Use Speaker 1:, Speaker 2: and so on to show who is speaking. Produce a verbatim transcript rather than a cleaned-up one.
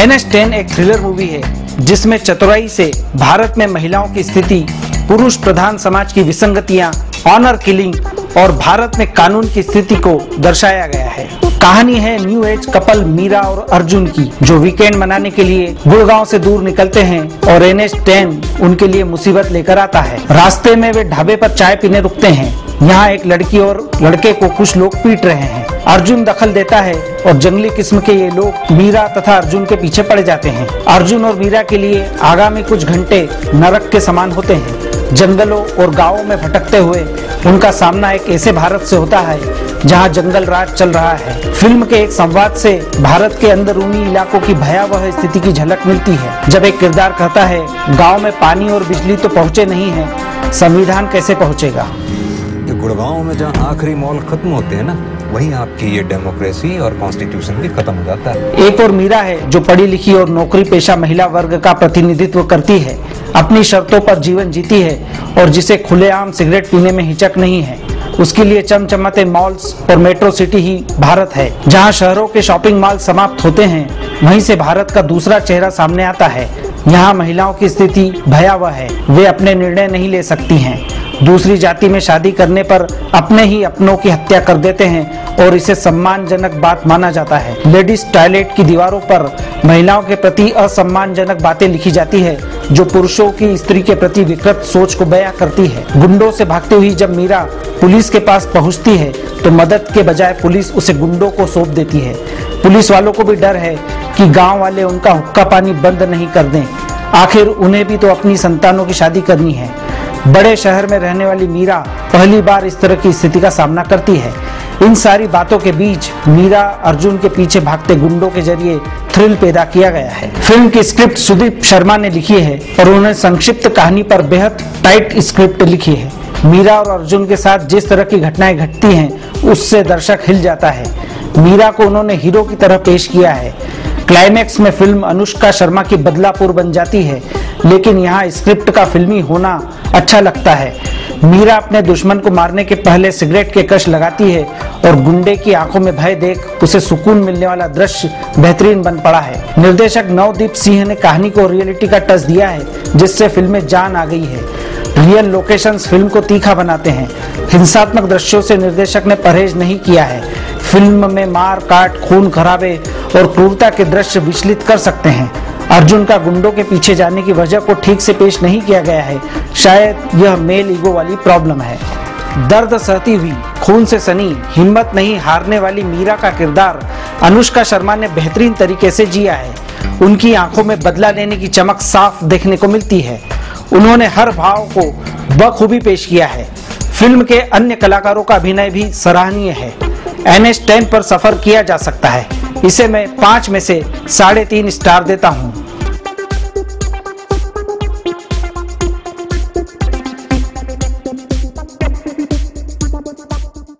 Speaker 1: N S ten एक thriller movie है जिसमें चतुराई से भारत में महिलाओं की स्थिति, पुरुष प्रधान समाज की विसंगतियां, ऑनर किलिंग और भारत में कानून की स्थिति को दर्शाया गया है। कहानी है न्यू एज कपल मीरा और अर्जुन की, जो वीकेंड मनाने के लिए गुड़गांव से दूर निकलते हैं और एन एच टेन उनके लिए मुसीबत लेकर आता है। रास्ते में वे ढाबे पर चाय पीने रुकते हैं। यहाँ एक लड़की और लड़के को कुछ लोग पीट रहे हैं। अर्जुन दखल देता है और जंगली किस्म के ये लोग मीरा तथा अर्जुन के पीछे पड़ जाते हैं। अर्जुन और मीरा के लिए आगामी कुछ घंटे नरक के समान होते हैं। जंगलों और गांवों में भटकते हुए उनका सामना एक ऐसे भारत से होता है जहां जंगल राज चल रहा है। फिल्म के एक संवाद से भारत के अंदरूनी इलाकों की भयावह स्थिति की झलक मिलती है, जब एक किरदार कहता है, गांव में पानी और बिजली तो पहुंचे नहीं है, संविधान कैसे पहुंचेगा।
Speaker 2: गुड़गांव में जहाँ आखिरी मॉल खत्म होते हैं ना, वहीं आपकी ये डेमोक्रेसी और कॉन्स्टिट्यूशन भी खत्म हो जाता है।
Speaker 1: एक और मीरा है जो पढ़ी लिखी और नौकरी पेशा महिला वर्ग का प्रतिनिधित्व करती है, अपनी शर्तों पर जीवन जीती है और जिसे खुलेआम सिगरेट पीने में हिचक नहीं है। उसके लिए चमचमाते मॉल्स और मेट्रो सिटी ही भारत है। जहां शहरों के शॉपिंग मॉल समाप्त होते हैं, वहीं से भारत का दूसरा चेहरा सामने आता है। यहाँ महिलाओं की स्थिति भयावह है। वे अपने निर्णय नहीं ले सकती हैं। दूसरी जाति में शादी करने पर अपने ही अपनों की हत्या कर देते हैं और इसे सम्मानजनक बात माना जाता है। लेडीज टॉयलेट की दीवारों पर महिलाओं के प्रति असम्मानजनक बातें लिखी जाती है, जो पुरुषों की स्त्री के प्रति विकृत सोच को बयां करती है। गुंडों से भागती हुई जब मीरा पुलिस के पास पहुंचती है तो मदद के बजाय पुलिस उसे गुंडों को सौंप देती है। पुलिस वालों को भी डर है कि गांव वाले उनका हुक्का पानी बंद नहीं कर दें। आखिर उन्हें भी तो अपनी संतानों की शादी करनी है। बड़े शहर में रहने वाली मीरा पहली बार इस तरह की स्थिति का सामना करती है। इन सारी बातों के बीच मीरा अर्जुन के पीछे भागते गुंडों के जरिए थ्रिल पैदा किया गया है। फिल्म की स्क्रिप्ट सुदीप शर्मा ने लिखी है और उन्होंने संक्षिप्त कहानी पर बेहद टाइट स्क्रिप्ट लिखी है। मीरा और अर्जुन के साथ जिस तरह की घटनाएं घटती हैं, उससे दर्शक हिल जाता है। मीरा को उन्होंने हीरो की तरह पेश किया है। क्लाइमैक्स में फिल्म अनुष्का शर्मा की बदलापुर बन जाती है, लेकिन यहाँ स्क्रिप्ट का फिल्मी होना अच्छा लगता है। मीरा अपने दुश्मन को मारने के पहले सिगरेट के कश लगाती है और गुंडे की आंखों में भय देख उसे सुकून मिलने वाला दृश्य बेहतरीन बन पड़ा है। निर्देशक नवदीप सिंह ने कहानी को रियलिटी का टच दिया है, जिससे फिल्म में जान आ गई है। रियल लोकेशंस फिल्म को तीखा बनाते हैं। हिंसात्मक दृश्यों से निर्देशक ने परहेज नहीं किया है। फिल्म में मार काट, खून खराबे और क्रूरता के दृश्य विचलित कर सकते हैं। अर्जुन का गुंडों के पीछे जाने की वजह को ठीक से पेश नहीं किया गया है। शायद यह मेल ईगो वाली प्रॉब्लम है। दर्द सहती हुई, खून से सनी, हिम्मत नहीं हारने वाली मीरा का किरदार अनुष्का शर्मा ने बेहतरीन तरीके से जिया है। उनकी आंखों में बदला लेने की चमक साफ देखने को मिलती है। उन्होंने हर भाव को बखूबी पेश किया है। फिल्म के अन्य कलाकारों का अभिनय भी सराहनीय है। एन एच टेन पर सफर किया जा सकता है। इसे मैं पाँच में से साढ़े तीन स्टार देता हूँ।